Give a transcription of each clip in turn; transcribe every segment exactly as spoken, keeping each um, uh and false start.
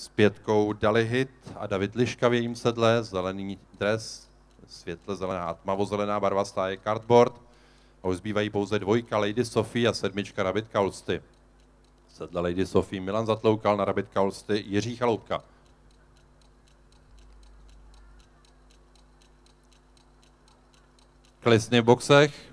S pětkou Dali Hit a David Liška v jejím sedle, zelený dres, světle zelená a tmavozelená barva stáje Cardboard. A už zbývají pouze dvojka Lady Sophie a sedmička Rabbit Kaulsty. Sedle Lady Sophie Milan Zatloukal, na Rabbit Kaulsty Jiří Chaloupka. Klisny v boxech.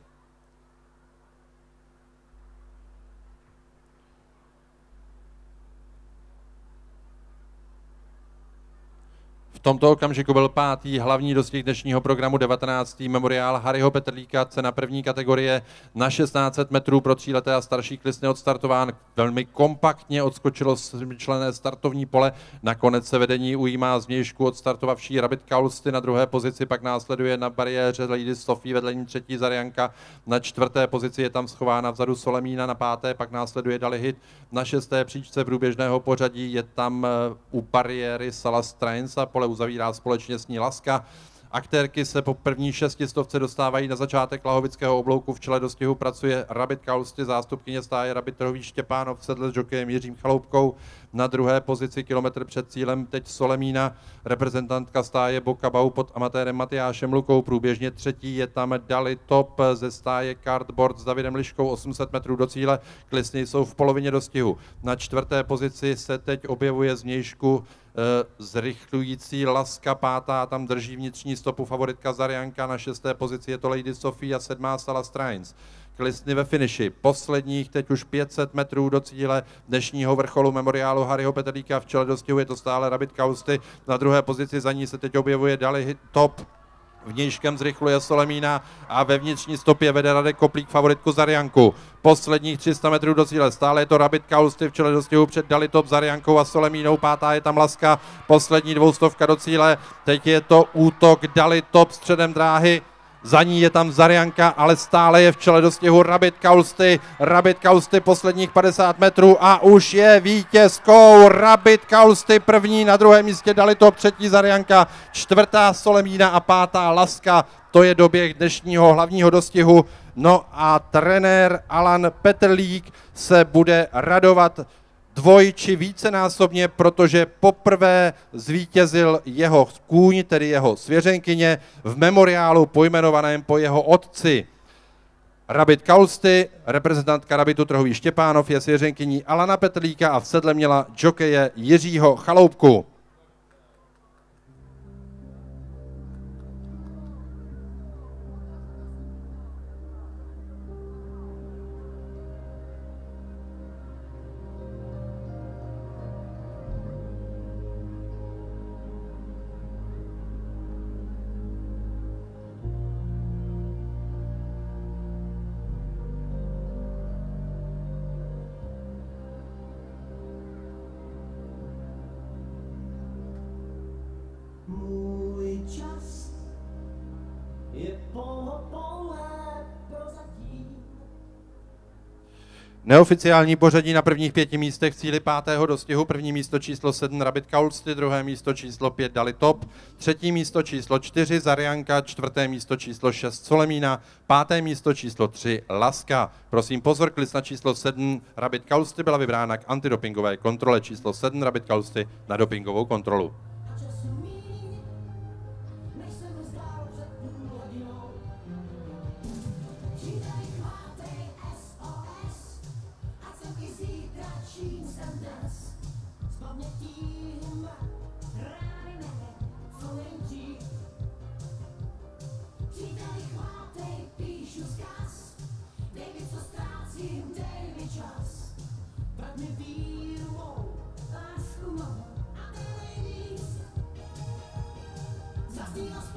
V tomto okamžiku byl pátý hlavní dostih dnešního programu, devatenáctý memoriál Harryho Petrlíka, cena první kategorie na šestnáct set metrů pro tříleté a starší klisny odstartován. Velmi kompaktně odskočilo člené startovní pole, nakonec se vedení ujímá zvnějšku odstartovavší Rabbit Kaulsty, na druhé pozici pak následuje na bariéře Lady Sophie, vedle ní třetí Zarianka, na čtvrté pozici je tam schována vzadu Solemína, na páté pak následuje Dali Hit, na šesté příčce průběžného pořadí je tam u bariéry Salas Trains a pole uzavírá společně s ní Laska. Aktérky se po první šestistovce dostávají na začátek Lahovického oblouku, v čele dostihu pracuje Rabbit Kaulsty, zástupkyně stáje Rabbit Trhový Štěpánov v sedle s jokejem Jiřím Chaloupkou. Na druhé pozici kilometr před cílem teď Solemína, reprezentantka stáje Bokabau pod amatérem Matyášem Lukou, průběžně třetí je tam Dali Top ze stáje Cardboard s Davidem Liškou, osm set metrů do cíle, klisny jsou v polovině dostihu. Na čtvrté pozici se teď objevuje zvnějšku zrychlující Laska, pátá tam drží vnitřní stopu favoritka Zarianka, na šesté pozici je to Lady Sophie a sedmá Salas Trains. Klisny ve finiši, posledních teď už pět set metrů do cíle dnešního vrcholu memoriálu Harryho Petrlíka, v čele dostihu je to stále Rabbit Kaulsty, na druhé pozici za ní se teď objevuje Dali Hit Top, vnějškem zrychluje Solemína a ve vnitřní stopě vede Radek Koplík favoritku Zarianku. Posledních tři sta metrů do cíle, stále je to Rabbit Kaulsty v čele dostihu před Dali Top, Zariankou a Solemínou, pátá je tam Laska, poslední dvoustovka do cíle, teď je to útok Dali Top středem dráhy, za ní je tam Zarianka, ale stále je v čele dostihu Rabbit Kaulsty. Rabbit Kaulsty posledních padesát metrů a už je vítězkou Rabbit Kaulsty, první, na druhém místě Dali Top, třetí Zarianka, čtvrtá Solemína a pátá Laska. To je doběh dnešního hlavního dostihu. No a trenér Alan Petrlík se bude radovat dvoj či vícenásobně, protože poprvé zvítězil jeho kůň, tedy jeho svěřenkyně, v memoriálu pojmenovaném po jeho otci. Rabbit Kaulsty, reprezentantka Rabbitu Trhový Štěpánov, je svěřenkyní Alana Petrlíka a v sedle měla jokeje Jiřího Chaloupku. Můj čas je pouhé prozatím. Neoficiální pořadí na prvních pěti místech, cíli pátého dostihu, první místo číslo sedm Rabbit Kaulsty, druhé místo číslo pět Dali Top, třetí místo číslo čtyři Zarianka, čtvrté místo číslo šest Solemína, páté místo číslo tři Laska. Prosím pozor, klisna číslo sedm Rabbit Kaulsty byla vybrána k antidopingové kontrole, číslo sedm Rabbit Kaulsty na dopingovou kontrolu. Zazněla